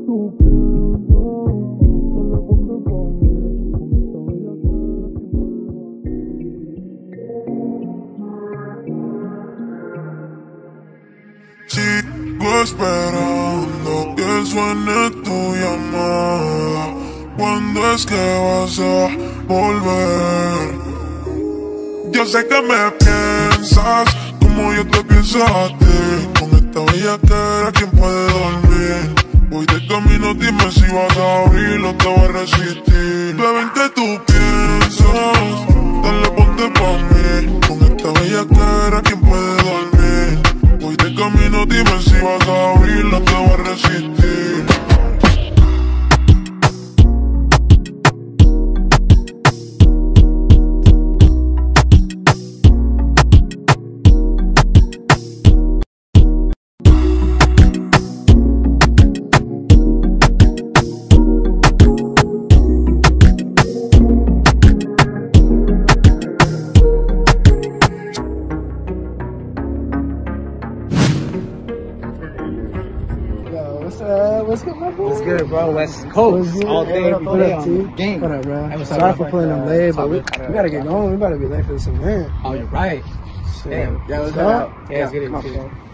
Sigo esperando que suene tu llamada. ¿Cuándo es que vas a volver? Yo sé que me piensas como yo te pienso a ti. Con esta bellaquera, ¿quién puede dormir? Voy de camino, dime si vas a abrir o te voy a resistir. Bebé, ¿en qué tú piensas? Dale, ponte pa' mí. Con esta bellaquera, ¿quién puede dormir? Voy de camino, dime si vas a abrir o te voy a resistir. What's good, my boy? What's good, bro? West Coast all day, every day on the game. What up, bro? Sorry for pulling them late, but we gotta get going. We gotta be late for this event. Oh, you're right. Shit. Damn. Yeah, let's go. go. Yeah, let's get it.